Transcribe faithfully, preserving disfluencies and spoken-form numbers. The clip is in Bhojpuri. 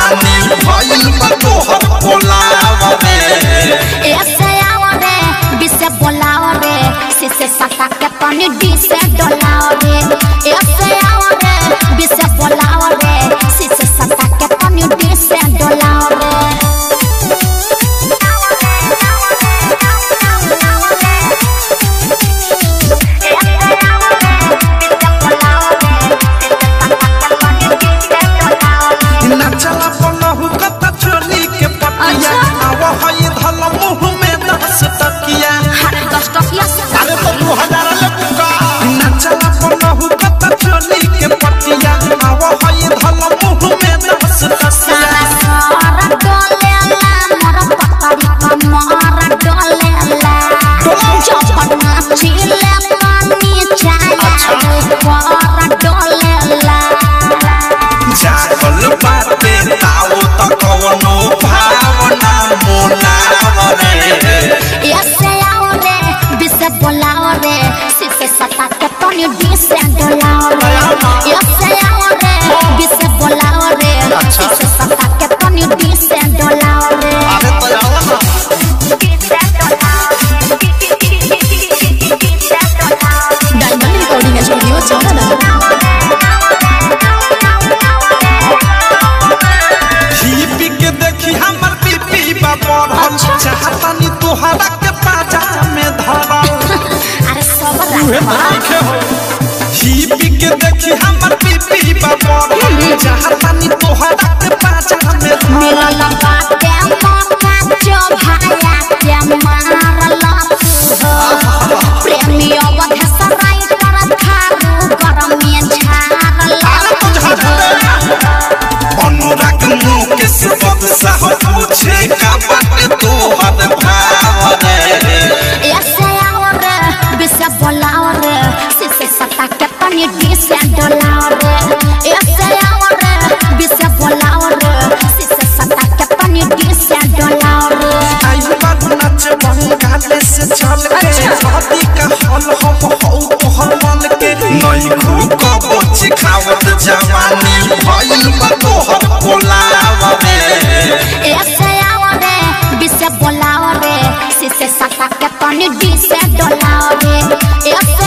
जवानी भइल बा तोहर बोलाव रे ऐसे आओ रे बिसे बोलाओ रे सिसे सटा के तनी डी से डोलाओ रे ऐसे आओ रे बिसे बोलाओ रे सिसे सटा के तनी डी से डोलाओ रे बोलाओ रे सिसे सटा के तनी डी से डोलाओ रे ऐसे आओ रे बिसे बोलाओ रे सिसे सटा के तनी डी से डोलाओ रे अरे तो आओ ना डायमंड रिकॉर्डिंग स्टूडियो चौराहा हिपी के देखी हमर पीपी बा बढ़ल चाहतानी तोहरा के पाजा में धरल हिपी के देखी हमर पीपी बा बढ़ल चाहतानी तोहरा के पाजा में मिलल बाटे मौका जो भाया के मारल प्रेमी अवध सराय कर थारू गरम में झारल अनुराग मुकेश बदसा पूछे का बाटे तोहर भाव रे ऐसे आओ रे बिसे बोलाओ रे सिसे सटा के तनी डी से डोलाओ रे ऐसे आओ रे बिसे बोलाओ रे सिसे सटा के तनी डी से डोलाओ रे आई बात नाच बंगाल से चल के शादी का हल हम हो तोहर मन के नई खूब कबच खावत जवानी भइल बा तोहर बोलाव रे ऐसे आओ रे बिसे बोलाओ रे सिसे सटा के तनी डी से डोलाओ रे ऐसे